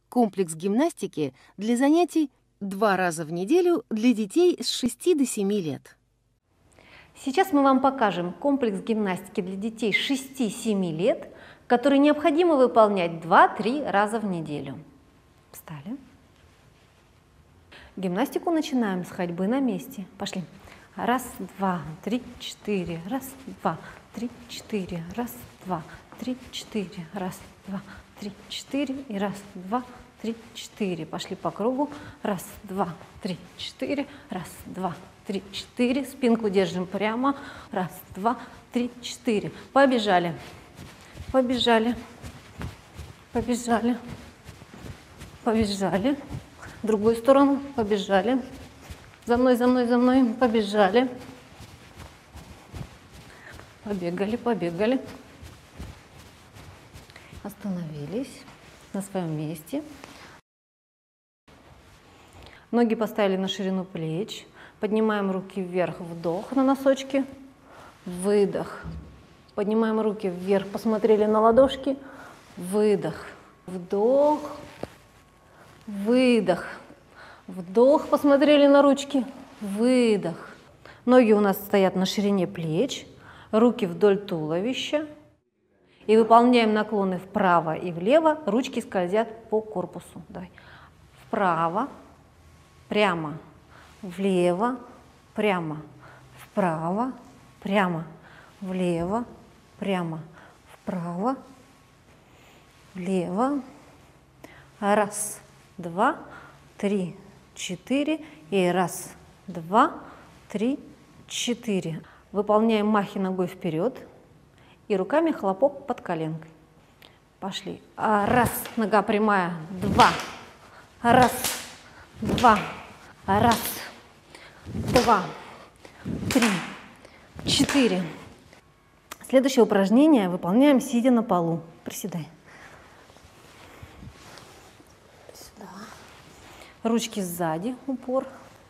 Комплекс гимнастики для занятий 2 раза в неделю для детей с 6 до 7 лет. Сейчас мы вам покажем комплекс гимнастики для детей 6-7 лет, который необходимо выполнять 2-3 раза в неделю. Встали. Гимнастику начинаем с ходьбы на месте. Пошли. Раз, два, три, четыре. Раз, два, три, четыре. Раз, два, три, четыре. Раз, два, три, четыре. И раз, два, три, четыре. Пошли по кругу. Раз, два, три, четыре. Раз, два, три, четыре. Спинку держим прямо. Раз, два, три, четыре. Побежали. Побежали. Побежали. Побежали. В другую сторону. Побежали. За мной, за мной, за мной. Побежали. Побегали, побегали. Остановились на своем месте. Ноги поставили на ширину плеч. Поднимаем руки вверх, вдох на носочки. Выдох. Поднимаем руки вверх, посмотрели на ладошки. Выдох. Вдох. Выдох. Вдох, посмотрели на ручки. Выдох. Ноги у нас стоят на ширине плеч. Руки вдоль туловища. И выполняем наклоны вправо и влево. Ручки скользят по корпусу. Давай. Вправо, прямо, влево, прямо, вправо, прямо, влево, прямо, вправо, влево. Раз, два, три, четыре. И раз, два, три, четыре. Выполняем махи ногой вперед и руками хлопок под коленкой. Пошли. Раз, нога прямая, два. Раз, два. Раз, два, три, четыре. Следующее упражнение выполняем сидя на полу. Приседай. Сюда. Ручки сзади, упор.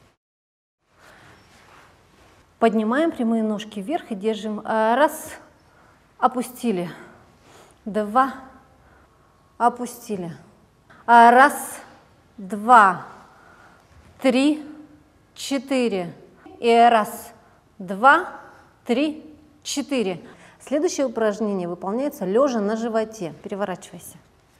Поднимаем прямые ножки вверх и держим. Раз, опустили. Два, опустили. Раз, два, три, четыре. И раз, два, три, четыре. Следующее упражнение выполняется лежа на животе. Переворачивайся.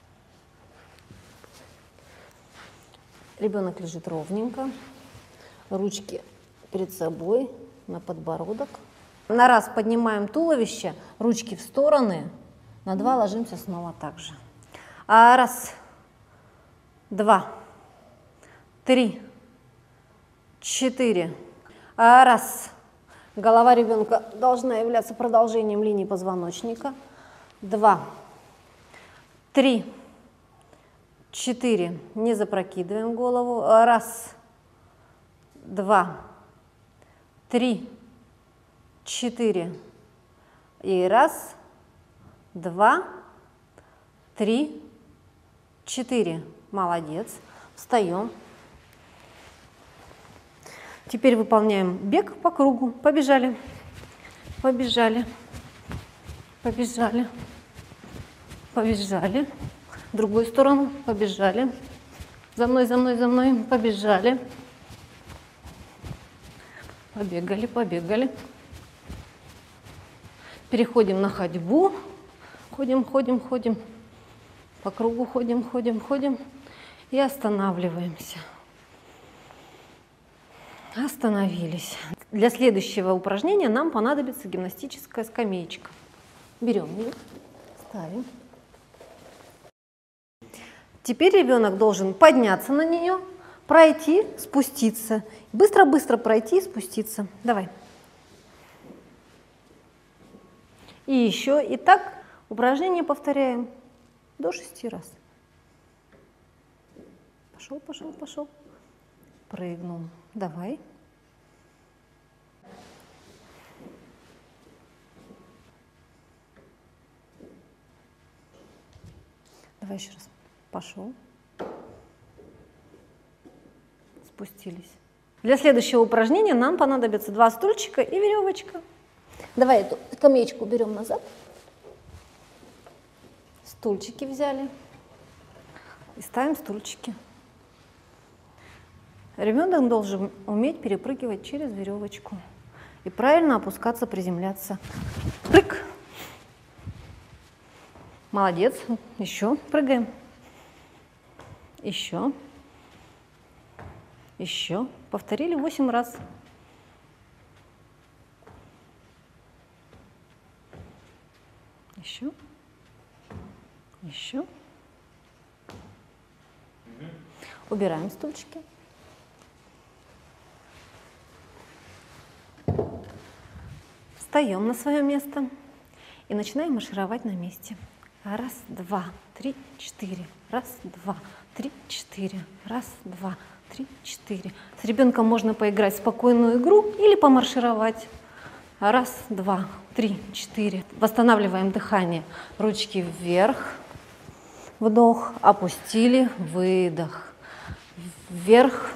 Ребенок лежит ровненько. Ручки перед собой, на подбородок. На раз поднимаем туловище, ручки в стороны. На два ложимся снова так же. Раз, два, три, четыре. Раз. Голова ребенка должна являться продолжением линии позвоночника. Два, три, четыре. Не запрокидываем голову. Раз, два, три, четыре. И раз, два, три, четыре. Молодец. Встаем. Теперь выполняем бег по кругу. Побежали. Побежали. Побежали. Побежали. В другую сторону. Побежали. За мной, за мной, за мной. Побежали. Побегали, побегали. Переходим на ходьбу. Ходим, ходим, ходим. По кругу ходим, ходим, ходим. И останавливаемся. Остановились. Для следующего упражнения нам понадобится гимнастическая скамеечка. Берем ее, ставим. Теперь ребенок должен подняться на нее, пройти, спуститься. Быстро-быстро пройти и спуститься. Давай. И еще. И так упражнение повторяем до 6 раз. Пошел, пошел, пошел. Прыгнул. Давай. Давай еще раз. Пошел. Спустились. Для следующего упражнения нам понадобится 2 стульчика и веревочка. Давай эту скамеечку берем назад. Стульчики взяли. и ставим стульчики. Ребенок должен уметь перепрыгивать через веревочку и правильно опускаться, приземляться. Прыг! Молодец. Еще прыгаем. Еще. Еще. Повторили 8 раз. Еще. Еще. Убираем стульчики. Встаем на свое место и начинаем маршировать на месте. Раз, два, три, четыре. Раз, два, три, четыре. Раз, два, три, четыре. С ребенком можно поиграть в спокойную игру или помаршировать. Раз, два, три, четыре. Восстанавливаем дыхание. Ручки вверх. Вдох. Опустили. Выдох. Вверх.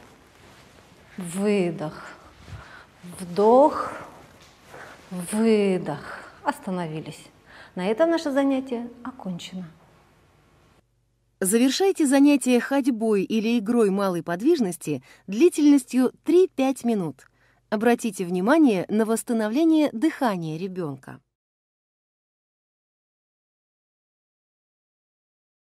Выдох. Вдох. Выдох. Остановились. На этом наше занятие окончено. Завершайте занятие ходьбой или игрой малой подвижности длительностью 3-5 минут. Обратите внимание на восстановление дыхания ребенка.